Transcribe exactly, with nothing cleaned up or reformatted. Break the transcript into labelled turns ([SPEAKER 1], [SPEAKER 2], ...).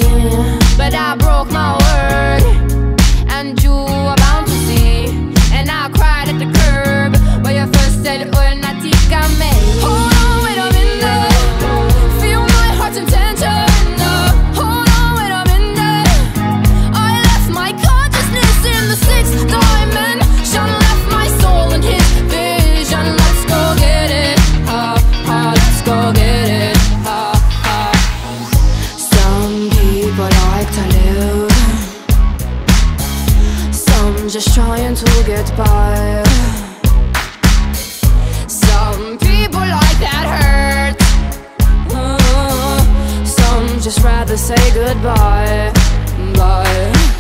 [SPEAKER 1] but I broke my word, and you were bound to see. And I cried at the curb where you first said, "Oh, natika me." Hold on, wait a minute. Feel my heart's intention. Hold on, wait a minute. I left my consciousness in the sixth dimension, left my soul in his vision. Let's go get it, ha ha. Let's go get it, ha ha. Some people like to live, some just trying to get by. Some people like that hurt, uh, some just rather say goodbye, bye.